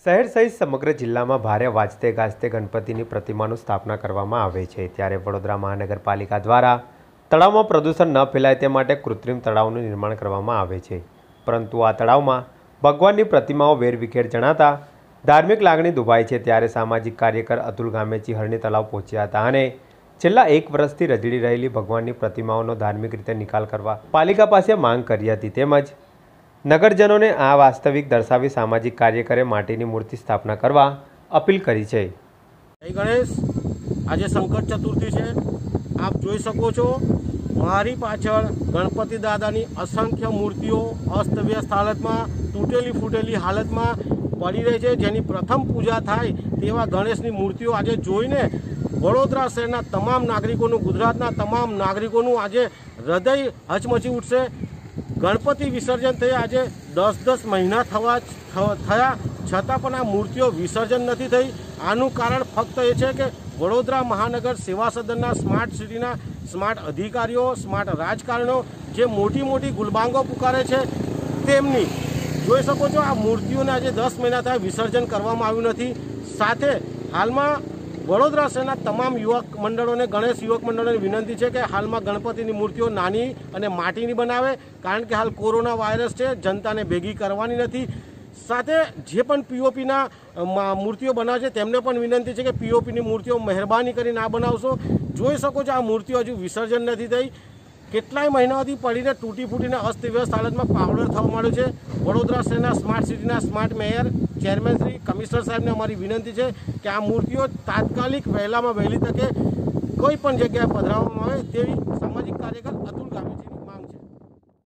શહેર સહિત સમગ્ર જિલ્લામાં ભારે વાજતે ગાજતે ગણપતિની પ્રતિમાનું સ્થાપના કરવામાં આવે છે। ત્યારે વડોદરા મહાનગરપાલિકા દ્વારા તળાવમાં પ્રદૂષણ ન ફેલાય તે માટે કૃત્રિમ તળાવનું નિર્માણ કરવામાં આવે છે, પરંતુ આ તળાવમાં ભગવાનની પ્રતિમાઓ વેરવિખેર જણાતા ધાર્મિક લાગણી દુભાઈ છે। ત્યારે સામાજિક કાર્યકર અતુલ ગામેચી હરણી તળાવ પહોંચ્યા હતા અને છેલ્લા 1 વર્ષથી રજડી રહેલી ભગવાનની પ્રતિમાઓનો ધાર્મિક રીતે નિકાલ કરવા પાલિકા પાસે માંગ કરી હતી। તેમજ નગરજનોને આ વાસ્તવિક દર્શાવી સામાજિક કાર્યકરે માટીની મૂર્તિ સ્થાપના કરવા અપીલ કરી છે। જય ગણેશ। આજે સંકટ ચતુર્થી છે। આપ જોઈ શકો છો મારી પાછળ ગણપતિ દાદાની અસંખ્ય મૂર્તિઓ અસ્તવ્યસ્ત હાલતમાં, તૂટેલી ફૂટેલી હાલતમાં પડી રહી છે। જેની પ્રથમ પૂજા થાય તેવા ગણેશની મૂર્તિઓ આજે જોઈને વડોદરા શહેરના તમામ નાગરિકોનું, ગુજરાતના તમામ નાગરિકોનું આજે હૃદય હચમચી ઉઠશે। ગણપતિ વિસર્જન થઈ આજે 10 મહિના થયા છતાં પણ આ મૂર્તિઓ વિસર્જન નથી થઈ। આનું કારણ ફક્ત એ છે કે વડોદરા મહાનગર સેવા સદનના સ્માર્ટ સિટીના સ્માર્ટ અધિકારીઓ, સ્માર્ટ રાજકારણીઓ જે મોટી ગુલબાંગો પુકારે છે તેમની જોઈ શકો છો આ મૂર્તિઓને આજે 10 મહિના થયા વિસર્જન કરવામાં આવ્યું નથી। સાથે હાલમાં વડોદરા શહેરના તમામ યુવક મંડળોને, ગણેશ યુવક મંડળોને વિનંતી છે કે હાલમાં ગણપતિની મૂર્તિઓ નાની અને માટીની બનાવે, કારણ કે હાલ કોરોના વાયરસ છે, જનતાને ભેગી કરવાની નથી। સાથે જે પણ પીઓપીના મૂર્તિઓ બનાવે છે તેમને પણ વિનંતી છે કે પીઓપીની મૂર્તિઓ મહેરબાની કરીને આ બનાવશો। જોઈ શકો છો આ મૂર્તિઓ હજુ વિસર્જન નથી થઈ, કેટલાય મહિનાઓથી પડીને તૂટી ફૂટીને અસ્તવ્યસ્ત હાલતમાં પાવડર થવા માંડ્યો છે। વડોદરા શહેરના સ્માર્ટ સિટીના smart mayor, chairman Shri, commissioner સાહેબને અમારી વિનંતી છે કે આ મૂર્તિઓ તાત્કાલિક વહેલામાં વહેલી તકે કોઈ પણ જગ્યાએ પધરાવવામાં આવે તેવી સામાજિક કાર્યકર